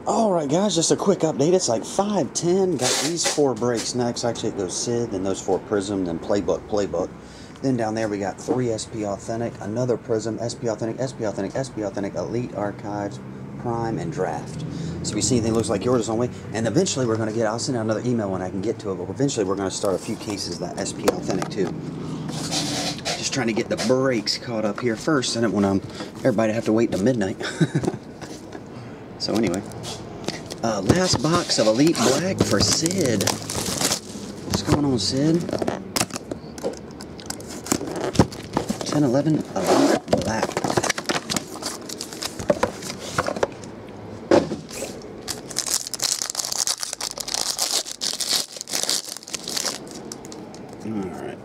Alright guys, just a quick update. It's like 5:10. Got these 4 breaks next. Actually it goes Sid, then those 4 Prism, then Playbook. Then down there we got 3 SP Authentic, another Prism, SP Authentic, SP Authentic, SP Authentic, Elite Archives, Prime, and Draft. So if you see anything that looks like yours only, and eventually we're going to get, I'll send out another email when I can get to it, but eventually we're going to start a few cases of that SP Authentic too. Just trying to get the breaks caught up here first. I didn't want everybody to have to wait till midnight. So anyway, last box of Elite Black for Sid. What's going on, Sid? 1011 Elite Black. Alright.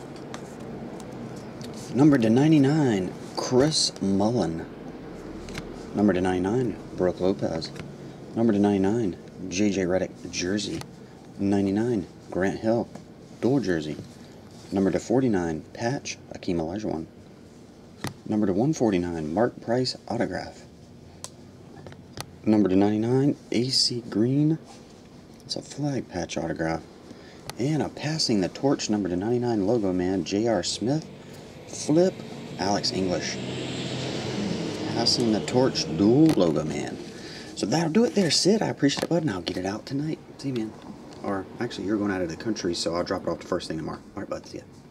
Number to 99, Chris Mullen. Number to 99, Brooke Lopez. Number to 99, JJ Redick jersey. 99, Grant Hill, dual jersey. Number to 49, patch, Akeem Olajuwon. Number to 149, Mark Price autograph. Number to 99, AC Green. It's a flag patch autograph. And a passing the torch number to 99 logo man, J.R. Smith. Flip, Alex English. Passing the torch dual logo man. So that'll do it there, Sid. I appreciate it, bud, and I'll get it out tonight. See you, man. Or actually, you're going out of the country, so I'll drop it off the first thing tomorrow. All right, bud. See ya.